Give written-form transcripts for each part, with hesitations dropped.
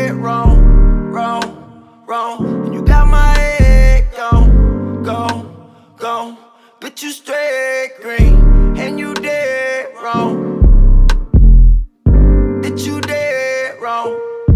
did wrong, and you got my head gone. Bitch, you straight green, and you dead wrong. Bitch, you dead wrong.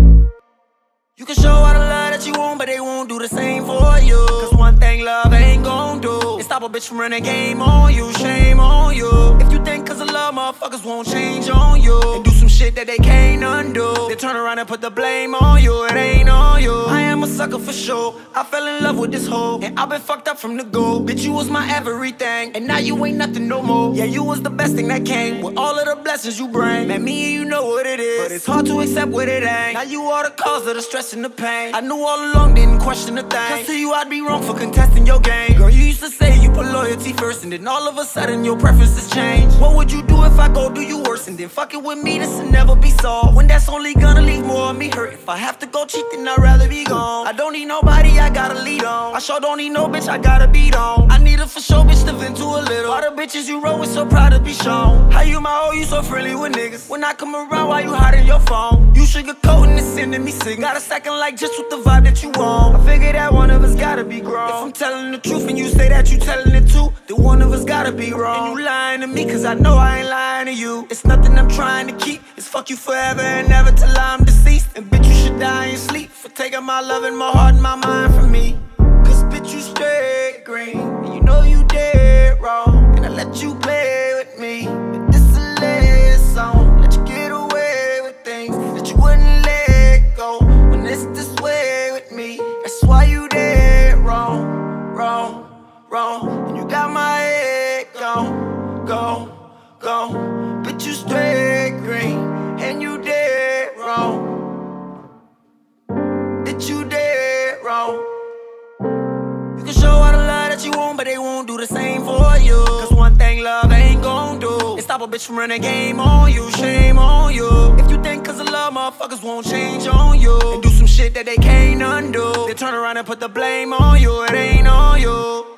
You can show all the love that you want, but they won't do the same for you. Cause one thing love ain't gon' do is stop a bitch from running a game on you. Shame on you. If you think cause of love, motherfuckers won't change on you and do some shit that they can't undo. They turn around and put the blame on you. It ain't on you. I am a sucker for sure. I fell in love with this hoe, and I've been fucked up from the go. Bitch, you was my everything, and now you ain't nothing no more. Yeah, you was the best thing that came with all of the blessings you bring. Man, me and you know what it is, but it's hard to accept what it ain't. Now you are the cause of the stress and the pain. I knew all along, didn't question a thing. Cause to you I'd be wrong for contesting your game. Girl, you used to say you put loyalty first, and then all of a sudden your preferences change. What would you do if I go do you worse? And then fucking with me, this'll never be solved. When that's only gonna leave more of me hurt. If I have to go cheat, then I'd rather be gone. I don't need nobody, I gotta lead on. I sure don't need no bitch, I gotta beat on. I need a for sure bitch to vent to a little. All the bitches you roll with so proud to be shown. How you my hoe, you so friendly with niggas. When I come around, why you hiding your phone? You sugarcoating and sending me signals. Got a second like just with the vibe that you want. I figure that one of us gotta be grown. If I'm telling the truth and you say that you telling it too, then one of us gotta be wrong. And you lying to me cause I know I ain't lying to you. It's nothing I'm trying to keep. It's fuck you forever and never till I'm deceased. And bitch, you should die in sleep for taking my love and my heart and my mind from me. Cause bitch, you straight green, and you know you dead wrong. And I let you play with me, but this is a last song. Let you get away with things that you wouldn't let go. When it's this way with me, that's why you dead wrong. And you got my head gone. Bitch, you straight green, and you dead wrong. Bitch, you dead wrong. You can show all the love that you want, but they won't do the same for you. Cause one thing love ain't gon' do is stop a bitch from running a game on you. Shame on you. If you think cause of love, motherfuckers won't change on you and do some shit that they can't undo. They turn around and put the blame on you. It ain't on you.